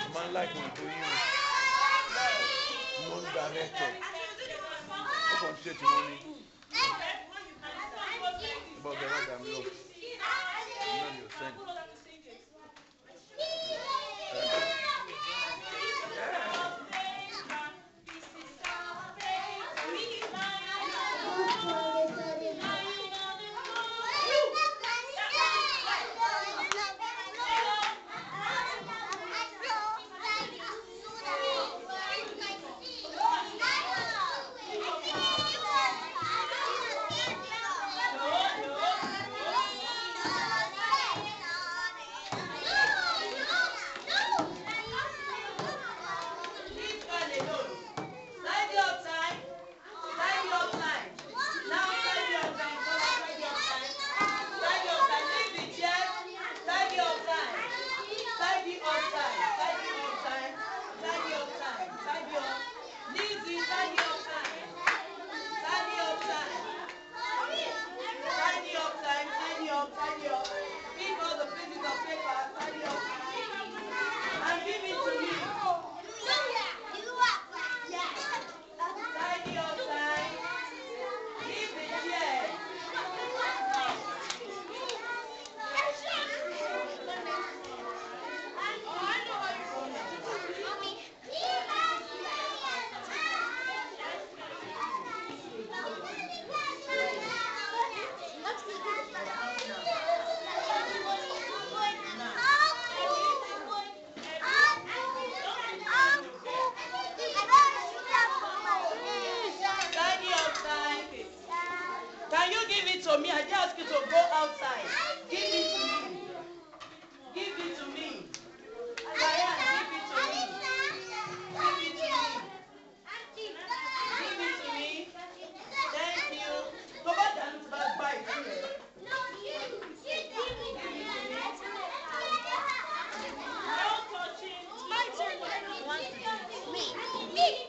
Man like we do you non-directed. Ó kàn ṣe tí wọ́n ní. Bọ́ bẹ́ẹ̀ má dàmí lọ. Iná ni ò sẹ́ni. Can you give it to me? I just ask you to go outside. Give it to me. Give it to me. Diane, give it to me. Give it to me. Give it to me. Thank you. Go back and buy it. Give it to me. No touching. My turn. Me.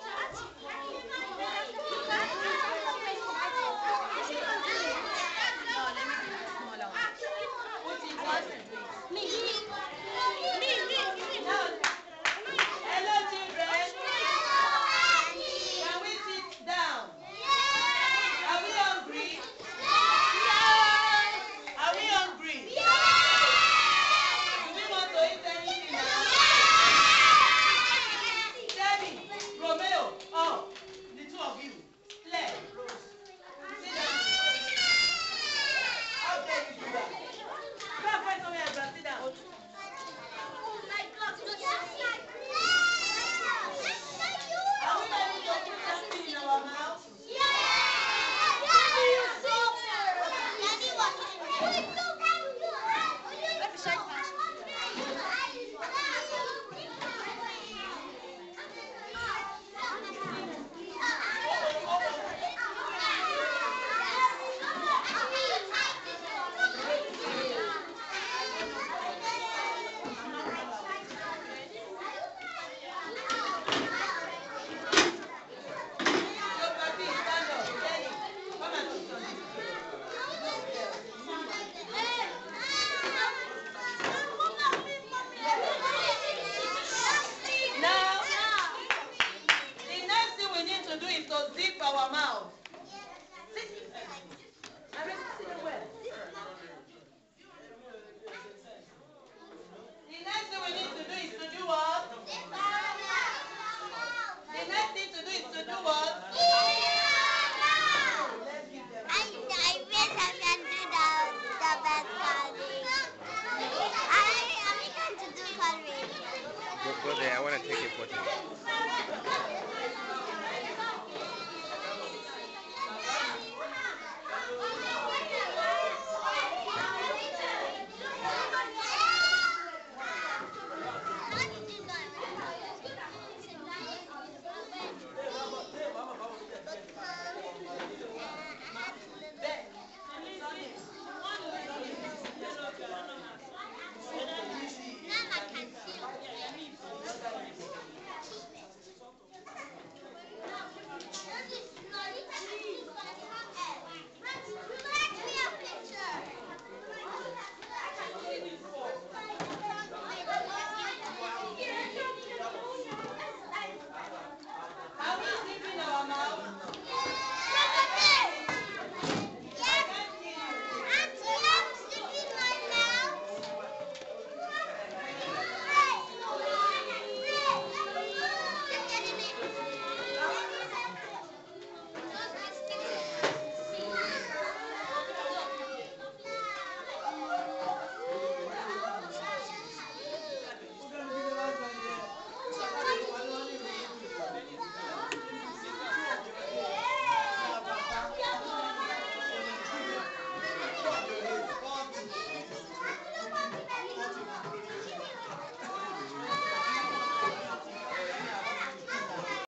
Go there. I want to take a photo.